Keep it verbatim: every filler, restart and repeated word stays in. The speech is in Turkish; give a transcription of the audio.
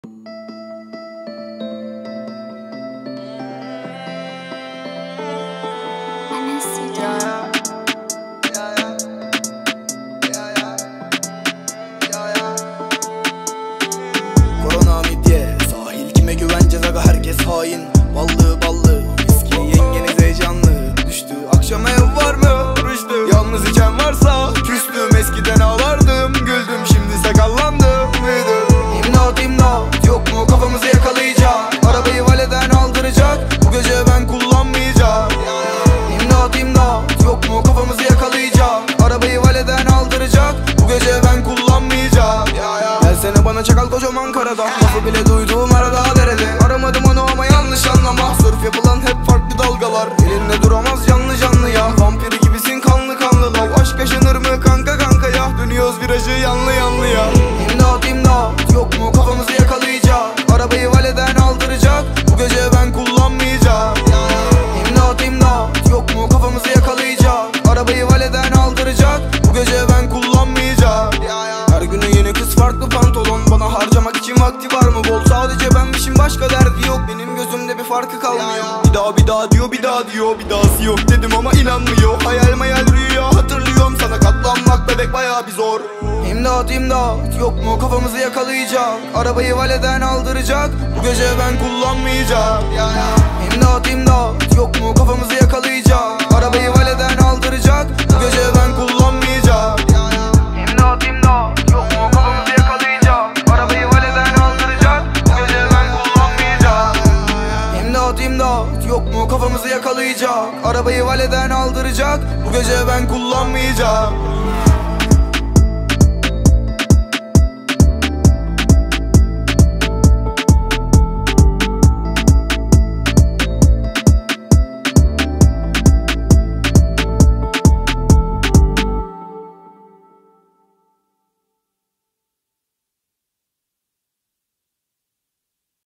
Korona midye, sahil kime güveneceğiz aga, herkes hain. Ballı ballı, viski yengeniz heyecanlı. Düştü akşam ev var mı? Rüştü, yalnız içen varsa küstüm. Eskiden ağlardım, güldüm, şimdi sakallandım, büyüdüm. İmdat imdat, yok mu kafamızı yakalayacak? Arabayı valeden aldıracak, bu gece ben kullanmayacağım. İmdat imdat, yok mu kafamızı yakalayacak? Arabayı valeden aldıracak, bu gece ben kullanmayacağım. Gelsene bana çakal kocaman karada, lafı bile duyduğum arada derede. Aramadım onu ama yanlış anlama, sörf yapılan hep farklı dalgalar. Elinde duramaz canlı canlı ya, vampiri gibisin kanlı kanlı lav. Aşk yaşanır mı kanka kanka ya, dönüyoruz virajı yanlı yanlı ya. İmdat imdat, yok mu kafamızı yakalayacak? Arabayı valeden aldıracak, bu gece ben kullanmayacağım. İmdat imdat, yok mu kafamızı yakalayacak? Arabayı valeden aldıracak, bu gece ben kullanmayacağım. Her günü yeni kız, farklı pantolon. Bana harcamak için vakti var mı bol? Sadece benmişim, başka derdi yok. Benim gözümde bir farkı kalmıyor. Bir daha bir daha diyor, bir daha diyor. Bir dahası yok dedim ama inanmıyor. Hayal mayal rüya hatırlıyorum, sana katlanmak bebek bayağı bir zor. İmdat imdat, yok mu kafamızı yakalayacak? Arabayı valeden aldıracak, bu gece ben kullanmayacağım. İmdat imdat, yok mu kafamızı yakalayacak? Arabayı valeden aldıracak, bu gece ben kullanmayacağım. İmdat imdat, yok mu kafamızı yakalayacak? Arabayı valeden aldıracak, bu gece ben kullanmayacağım. İmdat imdat, yok mu kafamızı yakalayacak? Arabayı valeden aldıracak, bu gece ben kullanmayacağım.